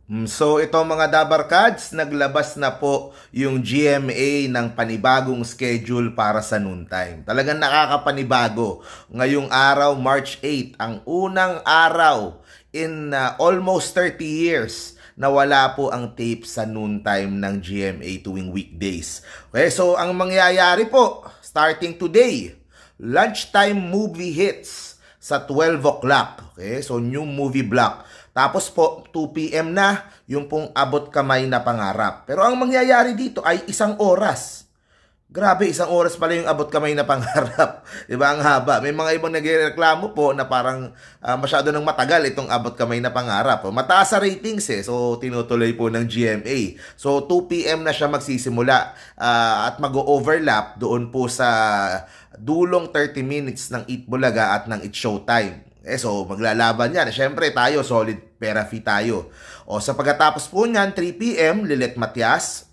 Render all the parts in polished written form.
So ito mga Dabarkads, naglabas na po yung GMA ng panibagong schedule para sa noontime. Talagang nakakapanibago. Ngayong araw, March 8, ang unang araw in almost 30 years na wala po ang tape sa noontime ng GMA tuwing weekdays. Okay, so ang mangyayari po, starting today, lunchtime movie hits sa 12 o'clock. Okay, so new movie block. Tapos po, 2 p.m. na, yung pong abot kamay na pangarap. Pero ang mangyayari dito ay 1 oras. Grabe, 1 oras pala yung abot kamay na pangarap. Diba? Ang haba. May mga ibang nagreklamo po na parang masyado nang matagal itong abot kamay na pangarap. Mataas sa ratings eh. So, tinutuloy po ng GMA. So, 2 p.m. na siya magsisimula at mag-overlap doon po sa dulong 30 minutes ng Eat Bulaga at ng It's Showtime. So, maglalaban yan. Siyempre, tayo, solid pera fee tayo. O, sa pagkatapos po niyan, 3 p.m., Lilet Matias.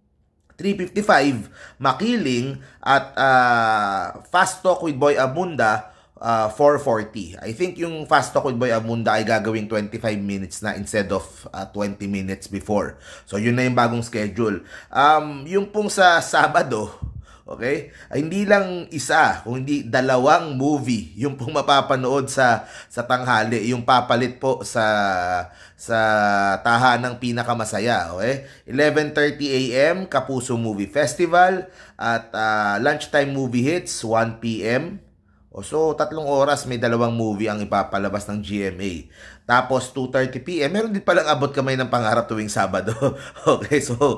3:55, Makiling. At Fast Talk with Boy Abunda, 4:40. I think yung Fast Talk with Boy Abunda ay gagawing 25 minutes na instead of 20 minutes before. So, yun na yung bagong schedule. Yung pong sa Sabado, okay? Ay, hindi lang isa, kung hindi 2 movie yung pong mapapanood sa tanghali, yung papalit po sa tahanang pinakamasaya, okay? 11:30 AM Kapuso Movie Festival at lunchtime movie hits 1 PM. So, 3 oras may 2 movie ang ipapalabas ng GMA. Tapos, 2:30 PM, meron din palang abot kamay ng pangarap tuwing Sabado. Okay, so,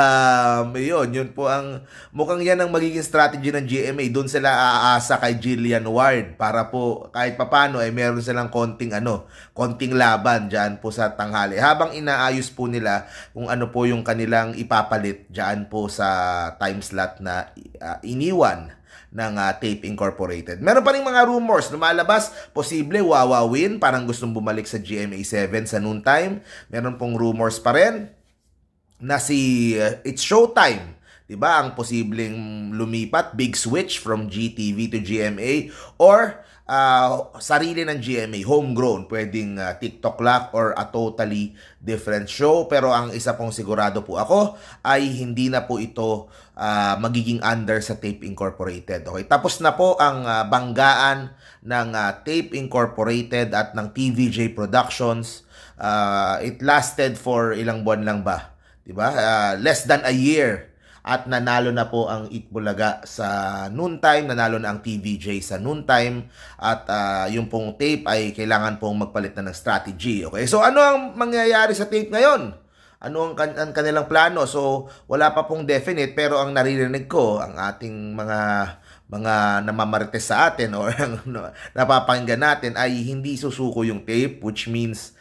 yun po ang, mukhang yan ang magiging strategy ng GMA. Doon sila aasa kay Jillian Ward para po, kahit papano, ay meron silang konting laban dyan po sa tanghali. Habang inaayos po nila kung ano po yung kanilang ipapalit dyan po sa time slot na iniwan ng Tape Incorporated. Meron pa rin mga rumors lumalabas, posible Wawa Win, parang gustong bumalik sa GMA7 sa noontime. Meron pong rumors pa rin na si It's Showtime, diba, ang posibleng lumipat, big switch from GTV to GMA, or sarili ng GMA, homegrown, pwedeng TikTok Lock or a totally different show. Pero ang isa pong sigurado po ako ay hindi na po ito magiging under sa Tape Incorporated. Okay, tapos na po ang banggaan ng Tape Incorporated at ng TVJ Productions. It lasted for ilang buwan lang ba? Diba? Less than a year. At nanalo na po ang Eat Bulaga sa noontime, nanalo na ang TVJ sa noontime, at yung pong tape ay kailangan pong magpalit na ng strategy. Okay, so ano ang mangyayari sa tape ngayon? Ano ang kanilang plano? So, wala pa pong definite, pero ang naririnig ko, ang ating mga namamarites sa atin or napapakinggan natin ay hindi susuko yung tape, which means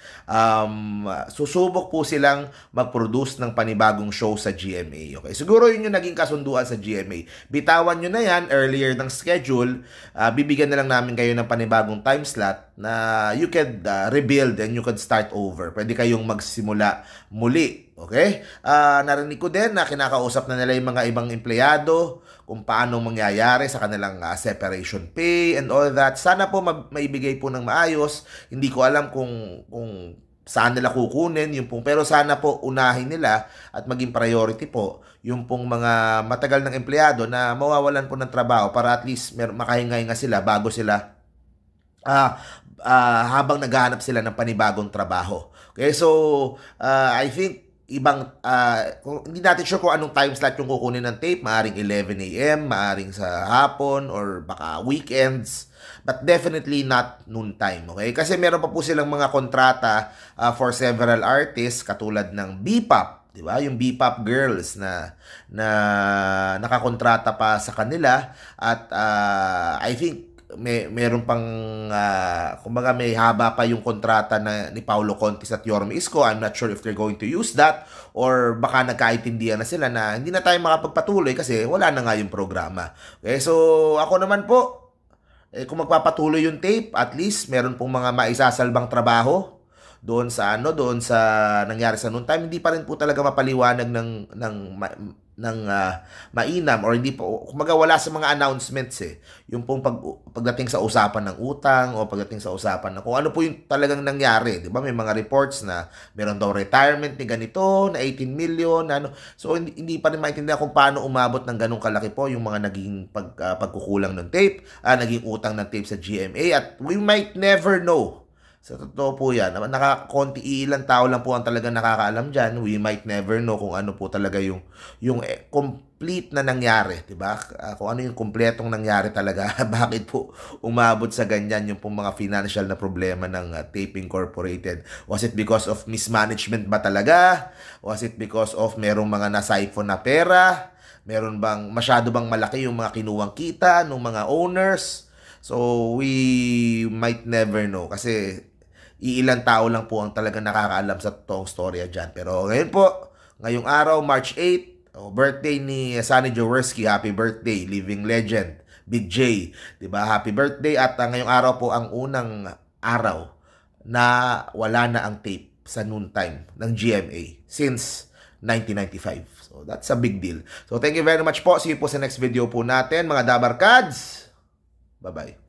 susubok po silang mag-produce ng panibagong show sa GMA. Okay, siguro yun yung naging kasunduan sa GMA. Bitawan nyo na yan earlier ng schedule, bibigyan na lang namin kayo ng panibagong time slot na you could rebuild and you could start over. Pwede kayong magsimula muli. Okay? Narinig ko din na kinakausap na nila yung mga ibang empleyado kung paano mangyayari sa kanilang separation pay and all that. Sana po maibigay po ng maayos. Hindi ko alam kung saan nila kukunin yung pong, pero sana po unahin nila at maging priority po yung pong mga matagal ng empleyado na mawawalan po ng trabaho para at least makahinga-hinga sila bago sila habang naghahanap sila ng panibagong trabaho. Okay, so I think hindi natin sure kung anong time slot yung kukunin ng tape. Maaring 11 AM, maaring sa hapon, or baka weekends. But definitely not noontime, okay? Kasi meron pa po silang mga kontrata for several artists, katulad ng B-pop, di ba? Yung B-pop girls na nakakontrata pa sa kanila. At I think meron pang kumbaga may haba pa yung kontrata ni Paulo Contis at Yorme Isko. I'm not sure if they're going to use that, or baka nagkaintindihan na sila na hindi na tayo makapagpatuloy kasi wala na nga yung programa. Okay, so ako naman po, kung magpapatuloy yung tape, at least meron pong mga maisasalbang trabaho doon sa nangyari sa noon time, hindi pa rin po talaga mapaliwanag mainam, or hindi po, kumaga wala sa mga announcements yung pong pagdating sa usapan ng utang o pagdating sa usapan ng kung ano po yung talagang nangyari, di ba? May mga reports na meron daw retirement ni ganito na 18 million, so hindi pa rin maintindihan kung paano umabot ng ganung kalaki po yung mga naging pagkukulang ng tape, naging utang ng tape sa GMA, at we might never know. Sa totoo po yan, konti ilang tao lang po ang talagang nakakaalam dyan. We might never know kung ano po talaga yung complete na nangyari, diba? Kung ano yung kompletong nangyari talaga. Bakit po umabot sa ganyan yung pong mga financial na problema ng Tape Incorporated? Was it because of mismanagement ba talaga? Was it because of merong mga na-siphon na pera? Meron bang, masyado bang malaki yung mga kinuwang kita ng mga owners? So, we might never know kasi iilang tao lang po ang talagang nakakaalam sa totoong storya dyan. Pero ngayon po, ngayong araw, March 8, birthday ni Sonny Jaworski. Happy birthday, living legend, Big J. Diba? Happy birthday. At ngayong araw po ang unang araw na wala na ang tape sa noontime ng GMA since 1995. So, that's a big deal. So, thank you very much po. See you po sa next video po natin, mga Dabarkads. Bye-bye.